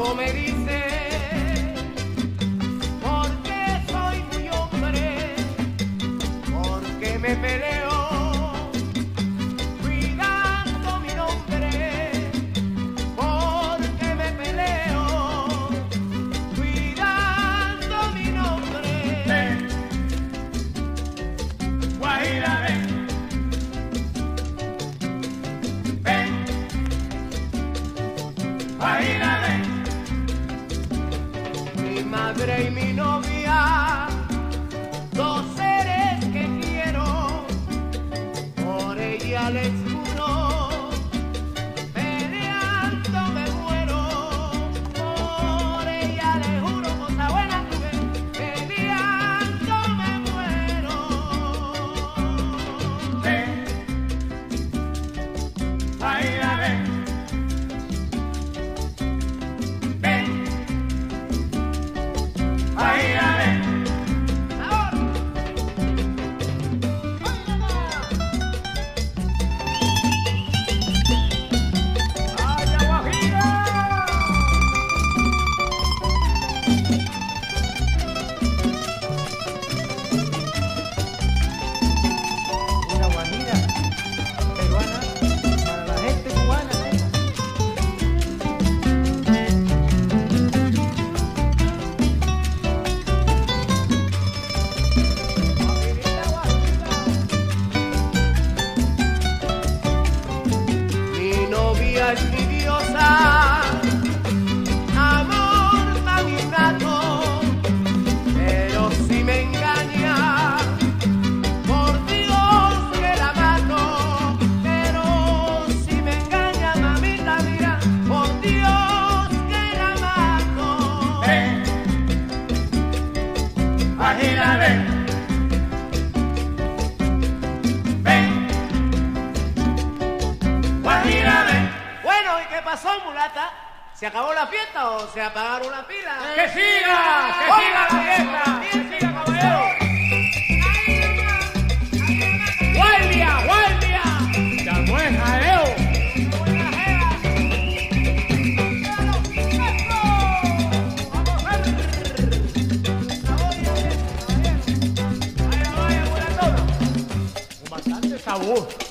como me dice, porque soy muy hombre, porque me peleo cuidando mi nombre, porque me peleo cuidando mi nombre. Ven, Guajira, ven. Ven, Guajira, ven. Mi madre y mi novia, dos seres que quiero, por ella les juro, peleando me muero, por ella les juro, cosa buena tuve, peleando me muero. Ven, Guajira, ven. Ven, Guajira, ven. Una guajira peruana para la gente cubana. Mi novia es mi diosa, amor tan innato, pero si me engaña, por Dios que la mato, pero si me engaña, mamita, mira, por Dios que la mato. Ven, Guajira, ven. Ven, Guajira, ven. Bueno, ¿y qué pasó, mulata? ¿Se acabó la fiesta o se apagaron las pilas? ¡Que siga! ¡Que siga la fiesta! ¡Que siga, caballero! ¡Guardia! ¡Guardia! ¡Ya no es jaleo! Con bastante sabor.